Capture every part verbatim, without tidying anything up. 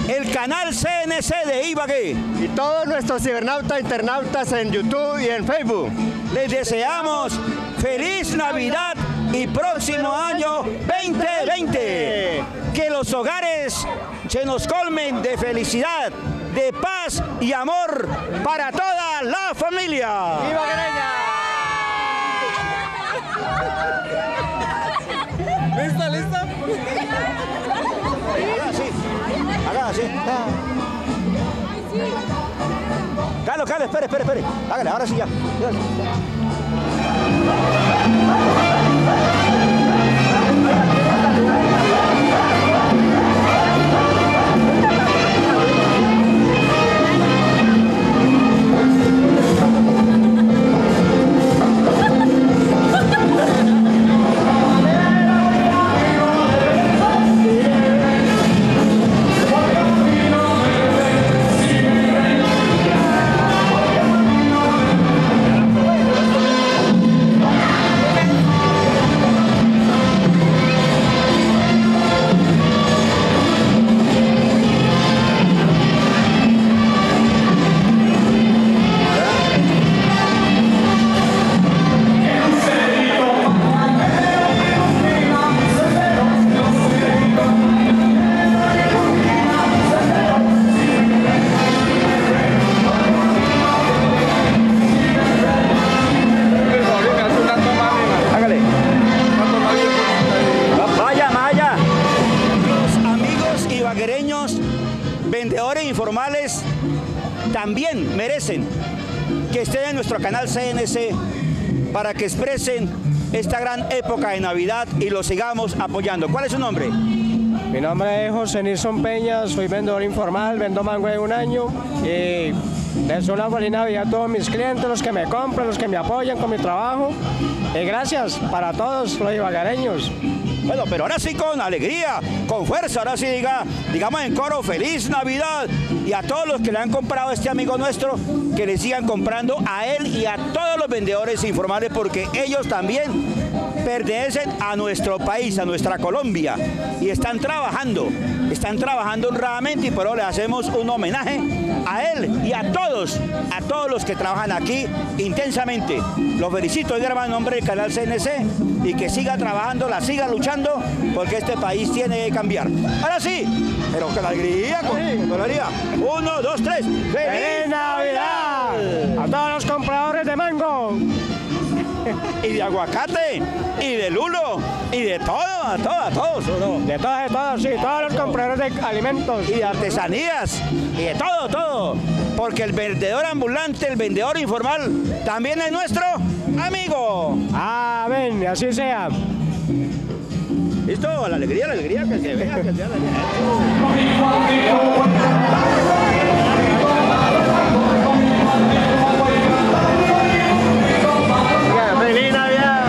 el canal C N C de Ibagué. Y todos nuestros cibernautas, internautas en YouTube y en Facebook. Les deseamos feliz Navidad y próximo año veinte veinte. Que los hogares se nos colmen de felicidad, de paz y amor para toda la familia. ¡Ibaguereña! ¿Lista, lista? Haga así, haga así. Carlos, Carlos, espere, espere, espere. Hágale, ahora sí ya. Vendedores informales también merecen que estén en nuestro canal C N C para que expresen esta gran época de Navidad y lo sigamos apoyando. ¿Cuál es su nombre? Mi nombre es José Nilson Peña, soy vendedor informal, vendo mango de un año y deseo una feliz Navidad a todos mis clientes, los que me compran, los que me apoyan con mi trabajo. Y gracias para todos los ibaguereños. Bueno, pero ahora sí con alegría, con fuerza, ahora sí diga, digamos en coro, feliz Navidad. Y a todos los que le han comprado a este amigo nuestro, que le sigan comprando a él y a todos los vendedores informales, porque ellos también pertenecen a nuestro país, a nuestra Colombia, y están trabajando, están trabajando honradamente, y por eso le hacemos un homenaje a él y a todos, a todos los que trabajan aquí intensamente. Los felicito, hermano, en nombre del canal C N C, y que siga trabajando, la siga luchando, porque este país tiene que cambiar. Ahora sí, pero con alegría, con, con alegría. Uno, dos, tres. ¡Feliz, ¡Feliz Navidad! A todos los compradores de mango. Y de aguacate, y de lulo, y de todo, a todos, a todos. ¿No? De todos, de todos, sí, todos los compradores de alimentos. Y de artesanías, y de todo, todo. Porque el vendedor ambulante, el vendedor informal, también es nuestro amigo. Amén, así sea. ¿Listo? La alegría, la alegría, que se vea, que se vea la alegría. ¡Feliz Navidad!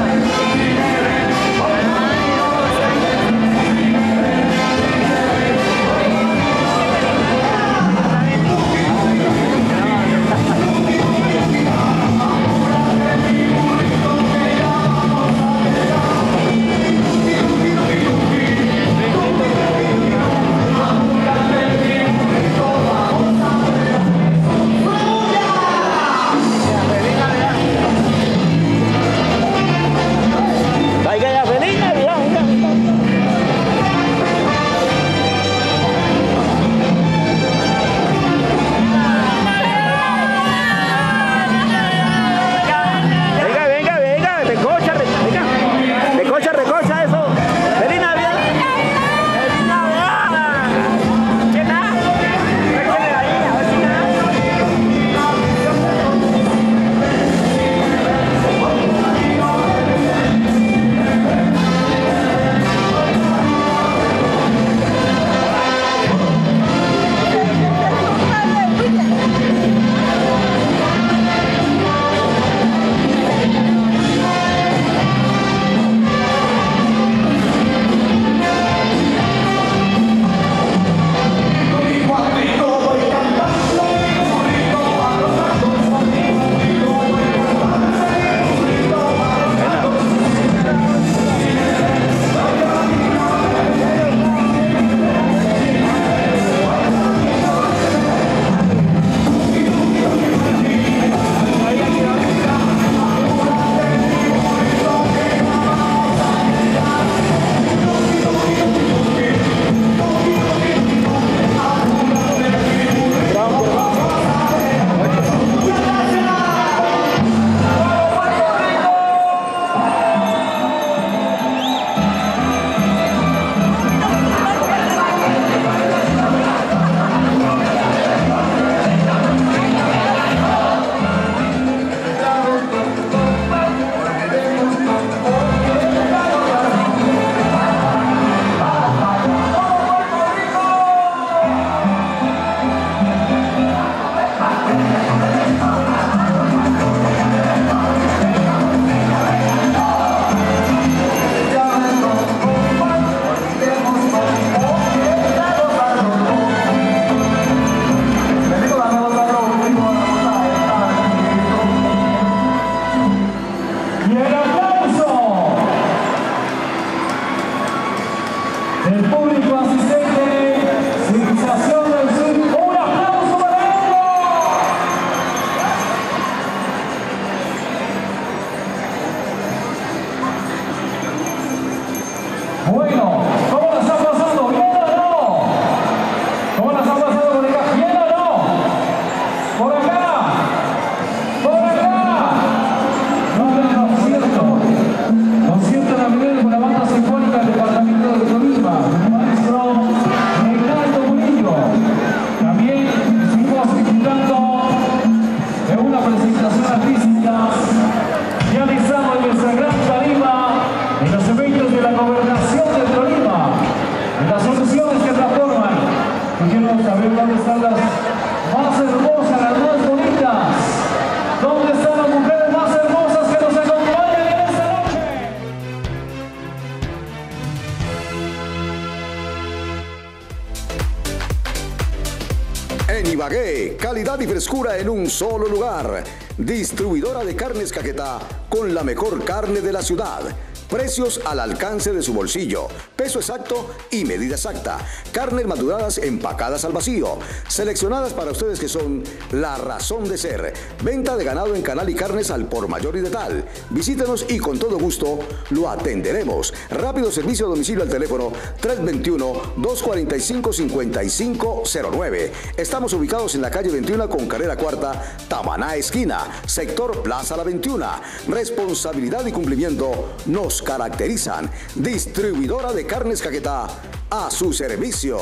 saber dónde están las más hermosas, las más bonitas. ¿Dónde están las mujeres más hermosas que nos acompañan en esta noche? En Ibagué, calidad y frescura en un solo lugar. Distribuidora de carnes Caquetá con la mejor carne de la ciudad. Precios al alcance de su bolsillo, peso exacto y medida exacta. Carnes maduradas empacadas al vacío, seleccionadas para ustedes que son la razón de ser. Venta de ganado en canal y carnes al por mayor y de tal. Visítenos y con todo gusto lo atenderemos. Rápido servicio a domicilio al teléfono tres dos uno, dos cuatro cinco, cinco cinco cero nueve. Estamos ubicados en la calle veintiuno con carrera cuarta, Tamaná esquina, sector Plaza La veintiuno. Responsabilidad y cumplimiento nos caracterizan. Distribuidora de carnes Caquetá, a su servicio.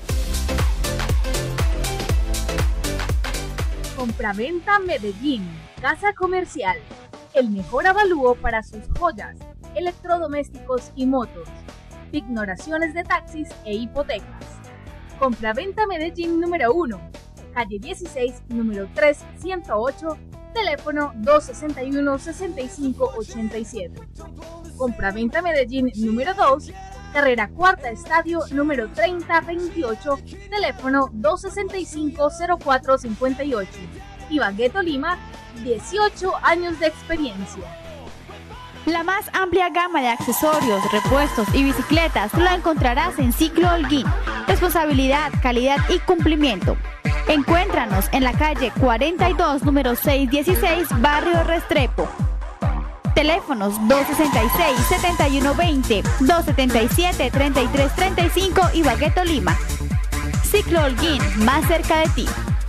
Compraventa Medellín, casa comercial, el mejor avalúo para sus joyas, electrodomésticos y motos, ignoraciones de taxis e hipotecas. Compraventa Medellín número uno, calle dieciséis, número tres ciento ocho, teléfono dos sesenta y uno, sesenta y cinco ochenta y siete. Compraventa Medellín número dos, carrera cuarta estadio número treinta veintiocho, teléfono dos sesenta y cinco, cero cuatro cincuenta y ocho. Ibagué, Tolima, dieciocho años de experiencia. La más amplia gama de accesorios, repuestos y bicicletas la encontrarás en Ciclo Holguín. Responsabilidad, calidad y cumplimiento. Encuéntranos en la calle cuarenta y dos, número seiscientos dieciséis, barrio Restrepo. Teléfonos dos sesenta y seis, setenta y uno veinte, dos setenta y siete, treinta y tres treinta y cinco, Ibagué, Tolima. Ciclo Holguín, más cerca de ti.